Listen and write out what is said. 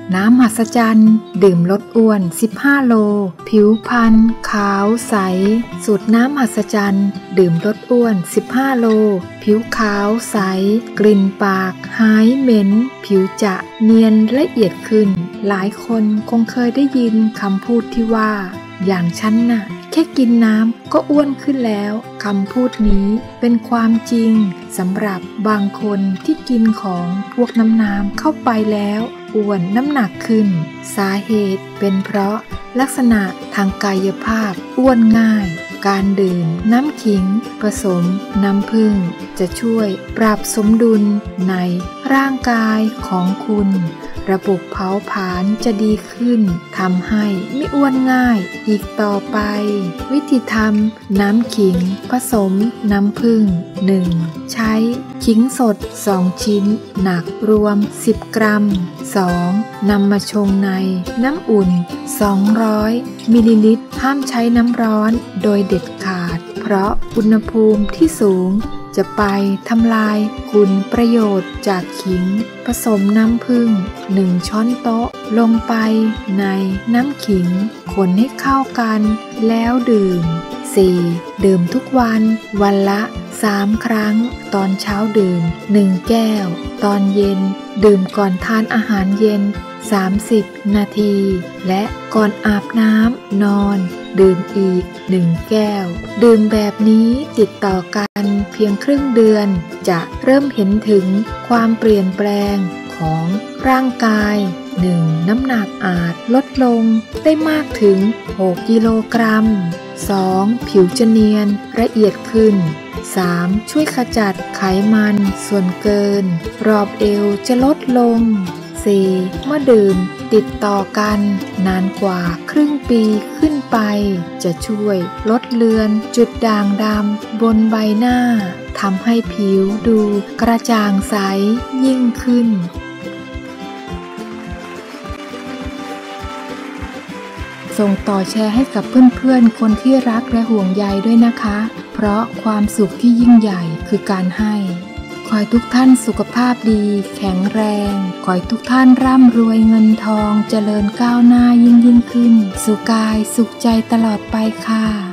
น้ำมหัศจรรย์ดื่มลดอ้วน15โลผิวพรรณขาวใสสูตรน้ำมหัศจรรย์ดื่มลดอ้วน15โลผิวขาวใสกลิ่นปากหายเหม็นผิวจะเนียนละเอียดขึ้นหลายคนคงเคยได้ยินคำพูดที่ว่าอย่างฉันน่ะแค่กินน้ำก็อ้วนขึ้นแล้วคำพูดนี้เป็นความจริงสำหรับบางคนที่กินของพวกน้ำเข้าไปแล้วอ้วนน้ำหนักขึ้นสาเหตุเป็นเพราะลักษณะทางกายภาพอ้วนง่ายการดื่มน้ำขิงผสมน้ำผึ้งจะช่วยปรับสมดุลในร่างกายของคุณระบบเผาผลาญจะดีขึ้นทำให้ไม่อ้วนง่ายอีกต่อไปวิธีทำน้ำขิงผสมน้ำผึ้ง 1. ใช้ขิงสด2ชิ้นหนักรวม10กรัม 2. นำมาชงในน้ำอุ่น200มิลลิลิตรห้ามใช้น้ำร้อนโดยเด็ดขาดเพราะอุณหภูมิที่สูงจะไปทำลายคุณประโยชน์จากขิงผสมน้ำผึ้ง1ช้อนโต๊ะลงไปในน้ำขิงคนให้เข้ากันแล้วดื่ม 4. ดื่มทุกวันวันละ3ครั้งตอนเช้าดื่ม1แก้วตอนเย็นดื่มก่อนทานอาหารเย็น30นาทีและก่อนอาบน้ำนอนดื่มอีก1แก้วดื่มแบบนี้ติดต่อกันเพียงครึ่งเดือนจะเริ่มเห็นถึงความเปลี่ยนแปลงของร่างกาย 1. น้ำหนักอาจลดลงได้มากถึง6กิโลกรัม 2. ผิวจะเนียนละเอียดขึ้น 3. ช่วยขจัดไขมันส่วนเกินรอบเอวจะลดลง 4. เมื่อดื่มติดต่อกันนานกว่าครึ่งปีขึ้นไปจะช่วยลดเลือนจุดด่างดำบนใบหน้าทำให้ผิวดูกระจ่างใสยิ่งขึ้นส่งต่อแชร์ให้กับเพื่อนๆคนที่รักและห่วงใยด้วยนะคะเพราะความสุขที่ยิ่งใหญ่คือการให้ขอให้ทุกท่านสุขภาพดีแข็งแรงขอให้ทุกท่านร่ำรวยเงินทองเจริญก้าวหน้ายิ่งขึ้นสุขกายสุขใจตลอดไปค่ะ